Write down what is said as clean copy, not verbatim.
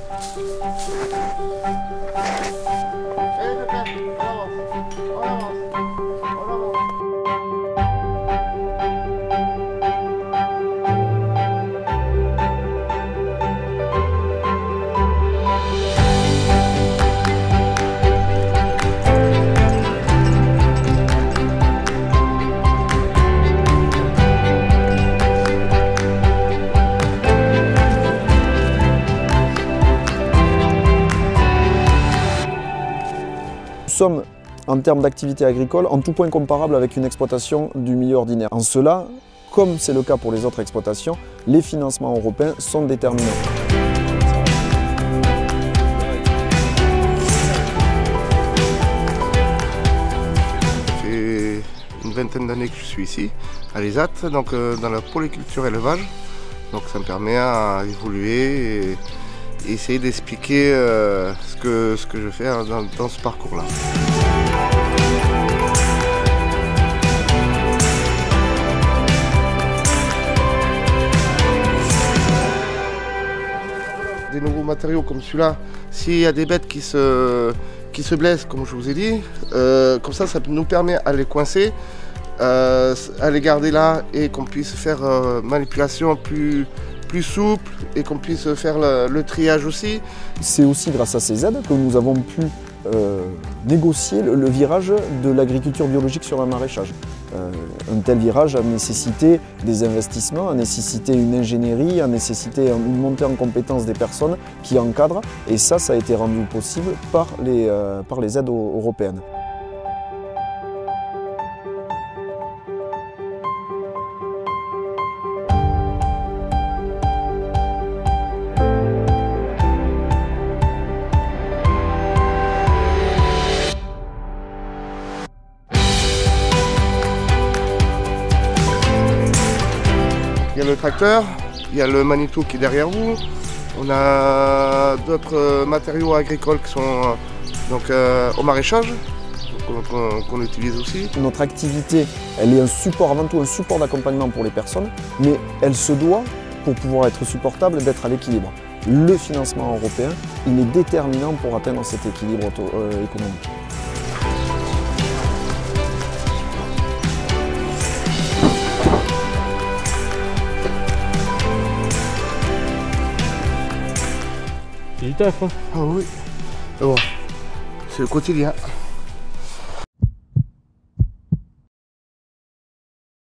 Nous sommes, en termes d'activité agricole, en tout point comparable avec une exploitation du milieu ordinaire. En cela, comme c'est le cas pour les autres exploitations, les financements européens sont déterminants. Ça fait une vingtaine d'années que je suis ici, à l'ESAT, donc dans la polyculture élevage. Donc ça me permet à évoluer et essayer d'expliquer ce que je fais dans ce parcours-là. Des nouveaux matériaux comme celui-là, s'il y a des bêtes qui se blessent, comme je vous ai dit, comme ça nous permet à les coincer, à les garder là et qu'on puisse faire manipulation plus souple et qu'on puisse faire le triage aussi. C'est aussi grâce à ces aides que nous avons pu négocier le virage de l'agriculture biologique sur un maraîchage. Un tel virage a nécessité des investissements, a nécessité une ingénierie, a nécessité une montée en compétence des personnes qui encadrent, et ça a été rendu possible par les aides européennes. Il y a le tracteur, il y a le Manitou qui est derrière vous. On a d'autres matériaux agricoles qui sont donc, au maraîchage, qu'on utilise aussi. Notre activité, elle est avant tout un support d'accompagnement pour les personnes, mais elle se doit, pour pouvoir être supportable, d'être à l'équilibre. Le financement européen, il est déterminant pour atteindre cet équilibre économique. C'est du taf, hein. Ah oui, bon, c'est le quotidien.